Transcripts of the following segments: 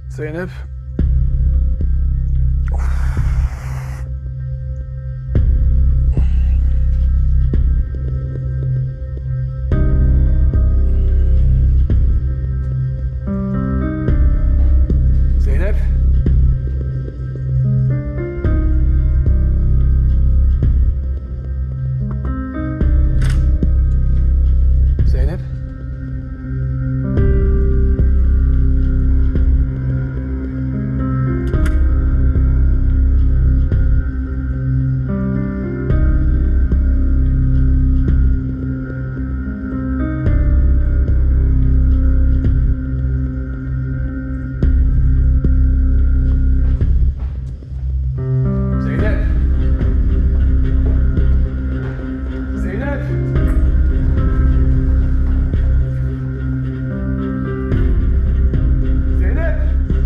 Zeynep. Zeynep. Zeynep. Zeynep. Zeynep. Zeynep.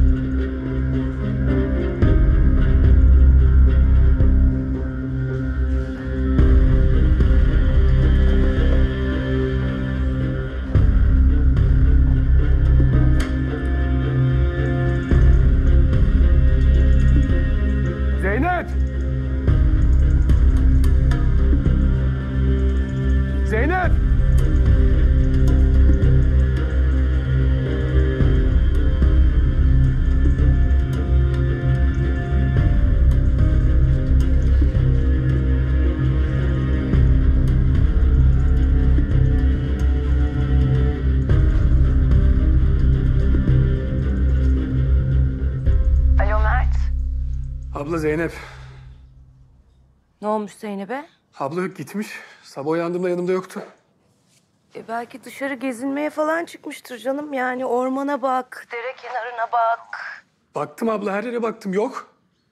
Zeynep! Zeynep! Alo Mert. Abla Zeynep. Ne olmuş Zeynep'e? Abla gitmiş. Sabah uyandığımda yanımda yoktu. Belki dışarı gezinmeye falan çıkmıştır canım. Yani ormana bak, dere kenarına bak. Baktım abla, her yere baktım. Yok.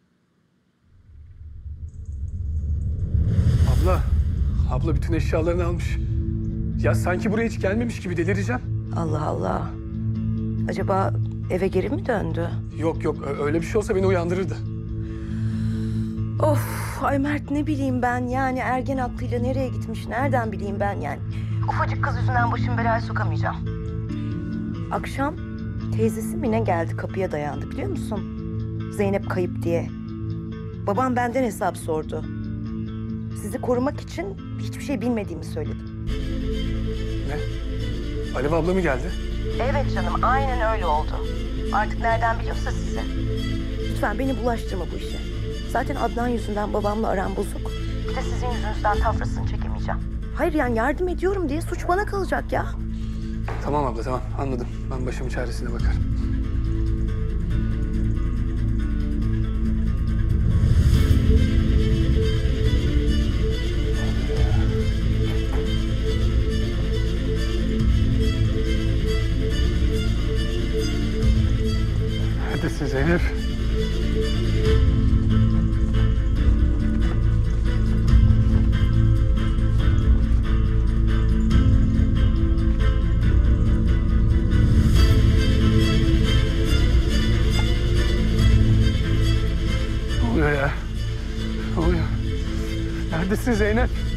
Abla bütün eşyalarını almış. Ya sanki buraya hiç gelmemiş gibi, delireceğim. Allah Allah. Acaba eve geri mi döndü? Yok öyle bir şey olsa beni uyandırırdı. Of, ay Mert ne bileyim ben yani ergen aklıyla nereye gitmiş, nereden bileyim ben yani. Ufacık kız yüzünden başımı belaya sokamayacağım. Akşam teyzesi mi ne geldi kapıya dayandı biliyor musun? Zeynep kayıp diye. Babam benden hesap sordu. Sizi korumak için hiçbir şey bilmediğimi söyledim. Ne? Alev abla mı geldi? Evet canım, aynen öyle oldu. Artık nereden biliyorsa sizi. Lütfen beni bulaştırma bu işe. Zaten Adnan yüzünden babamla aram bozuk. Bir de sizin yüzünüzden tafrasını çekemeyeceğim. Hayır yani yardım ediyorum diye suç bana kalacak ya. Tamam abla, tamam, anladım. Ben başımın çaresine bakarım. Neredesin Zeynep? Ne oluyor ya? Ne oluyor? Neredesin Zeynep?